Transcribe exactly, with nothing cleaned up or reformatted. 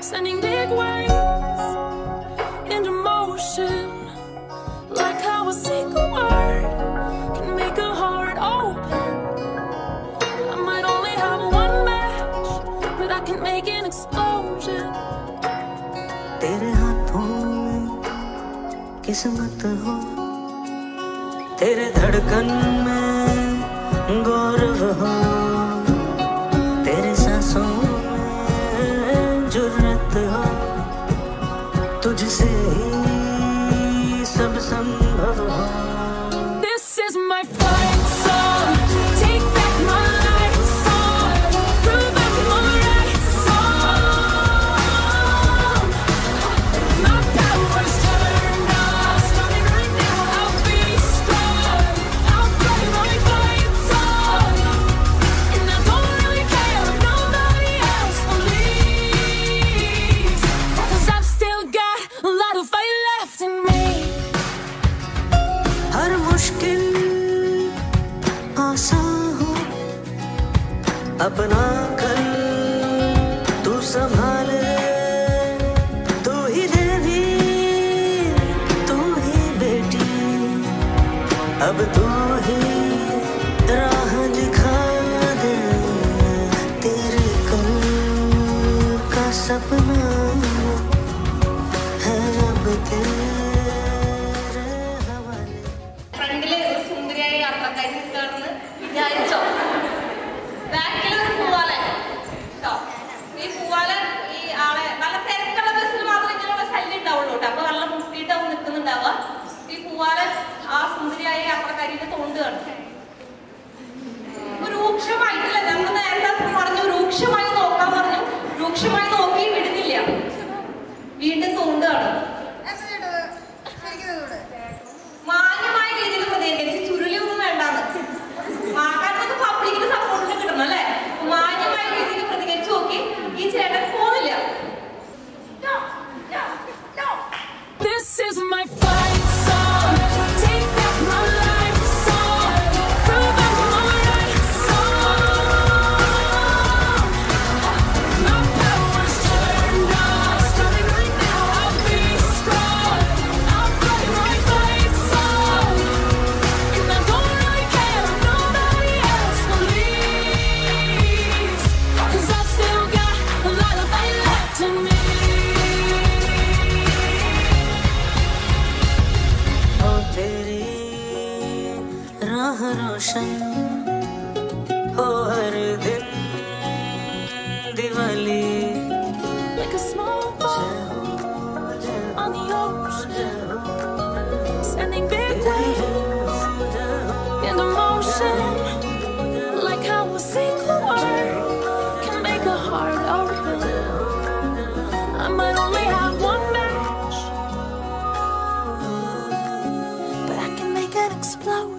sending big waves into motion, like how a single word can make a heart open. I might only have one match, but I can make an explosion. तेरे हाथों में किस्मत हो, तेरे धड़कन में गौरव हो, तेरे सांसों में जुर्रत हो, तुझसे ही सब संभव हो. This is my fight song. Take back my life song. Prove I'm my right song. My power's turned on. Starting right now, I'll be strong. I'll play my fight song. And I don't really care if nobody else believes, 'cause I've still got a lot of fight left in me. हर मुश्किल आसान हो, अपना कर तू संभाले, तू ही देवी तू ही बेटी, अब तू ही राह दिखा दे, तेरे कल का सपना है अब तेरे हवाले. ഫ്രണ്ടില് ഒരു സുന്ദരിയായ യാത്രക്കാരി നിൽക്കുകയാണെന്ന് വിചാരിച്ചോ? ബാക്കിലൊരു പൂവാലൻ കേട്ടോ. ഈ പൂവാലൻ ഈ ആളെ നല്ല തിരക്കുള്ള ബസ്സിൽ മാത്രമേ ഇങ്ങനെയുള്ള ശല്യം ഉണ്ടാവുള്ളൂ കേട്ടോ. അപ്പൊ നല്ല മുട്ടിയിട്ടാവും നിൽക്കുന്നുണ്ടാവുക. ഈ പൂവാലൻ ആ സുന്ദരിയായ യാത്രക്കാരിനെ തോണ്ടുകയാണ്. രൂക്ഷമായിട്ടില്ല, നമ്മൾ നേരത്തെ പറഞ്ഞു രൂക്ഷമായി നോക്കാൻ പറഞ്ഞു. രൂക്ഷമായി നോക്കി വിടുന്നില്ല, വീണ്ടും തോണ്ടുകയാണ്. മാന്യമായ രീതിയിൽ പ്രതികരിച്ച് ചുരുളിയൊന്നും വേണ്ടാന്ന്. മാക്കാനൊക്കെ പബ്ലിക്കിന് സപ്പോർട്ടിന് കിട്ടണം അല്ലേ? മാന്യമായ രീതിയിൽ പ്രതികരിച്ച് നോക്കി ഈ ചേട്ടൻ പോണില്ല. This is my fight song. Take back my life song. Prove I'm my right song. My power's turned on. Starting right now, I'll be strong. I'll play my fight song. And I don't really care if nobody else believes, 'cause I've still got a lot of fight left in me. ओ तेरी राह रोशन हो हर दिन Diwali. Like a small boat on the ocean, sending big waves into motion, like how a single word can make a heart open. I might only have one match, but I can make an explosion.